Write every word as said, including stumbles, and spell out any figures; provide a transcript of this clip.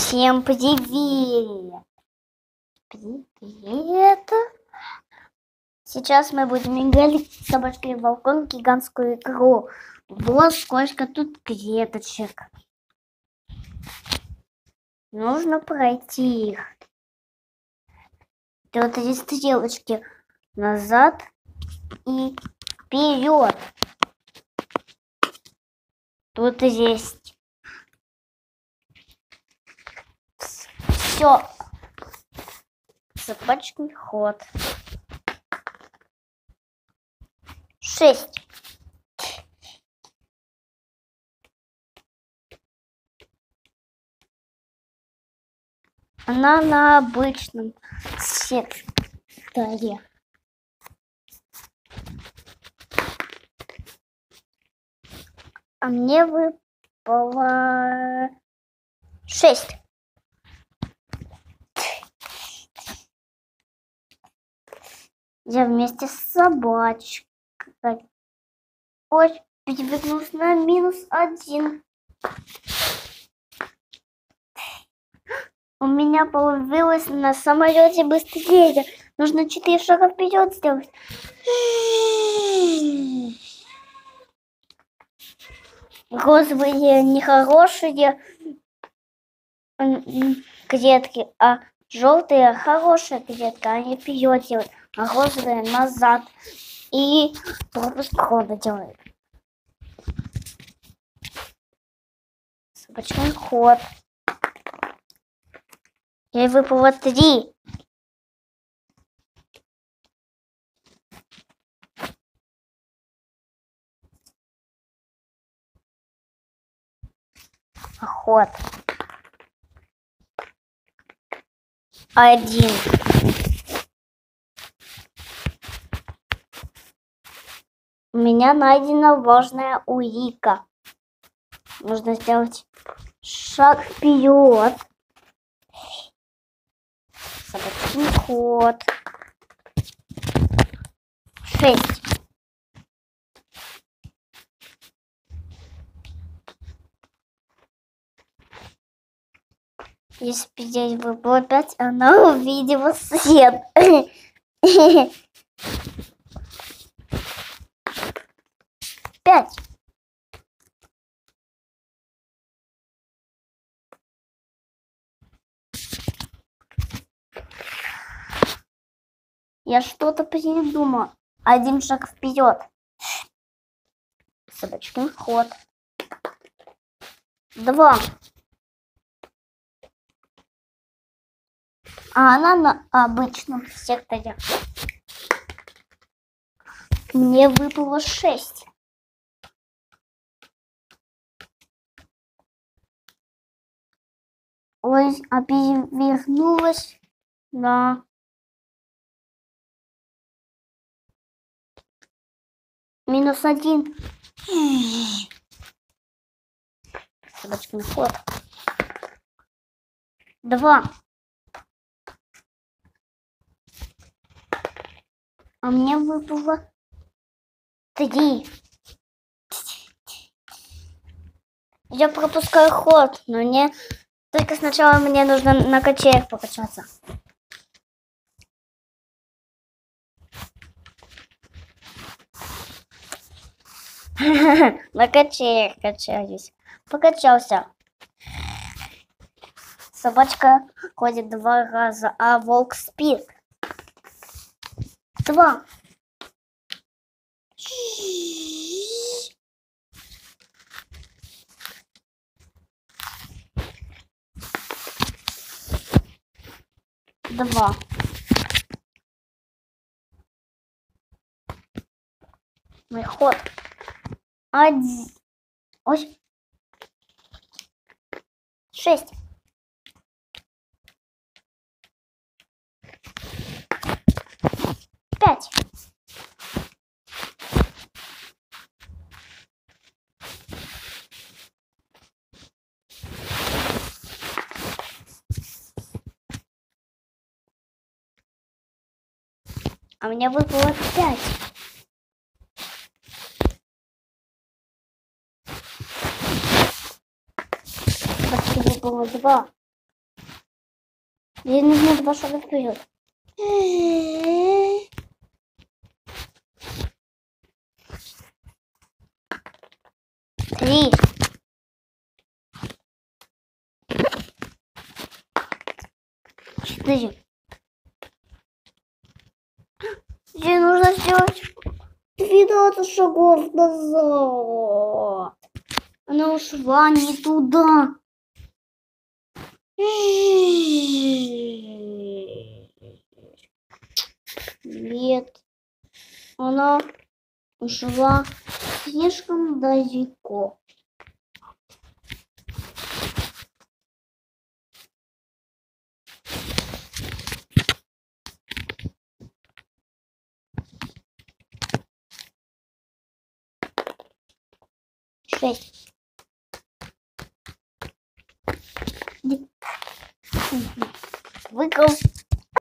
Всем привет! Привет! Сейчас мы будем играть с собачкой в балкон гигантскую игру. Вот сколько тут клеточек. Нужно пройти их. Вот эти стрелочки назад и вперед. Тут есть все. Собачный ход. Шесть. Она на обычном секторе. А мне выпало шесть. Я вместе с собачкой. Ой, перевернулся на минус один. У меня появилось на самолете быстрее. Нужно четыре шага вперед сделать. Розовые нехорошие клетки, а желтые хорошие клетки. Они вперед делают, а розовые назад. И пропуск хода делают. Собачный ход. Ей выпало три. Ход. Один. У меня найдена важная улика. Нужно сделать шаг вперед. Собачный ход. Шесть. Если бы здесь было пять, она увидела свет. Пять. Я что-то придумала. Один шаг вперед. Собачный ход. Два. А она на обычном секторе. Мне выпало шесть. Ой, а перевернулась на минус один. Собачный ход. Два. А мне выпало три. Я пропускаю ход, но не только сначала мне нужно на качелях покачаться. На качелях качаюсь. Покачался. Собачка ходит два раза, а волк спит. Два. Два. Мой ход. Один. Ой. Шесть. Пять. А мне выпало пять. Выпало два. Ей нужно два шага вперед. Три. Четыре. Ей нужно сделать двенадцать шагов назад. Она ушла не туда. Нет. Она ушла слишком далеко. Шесть. Выкол.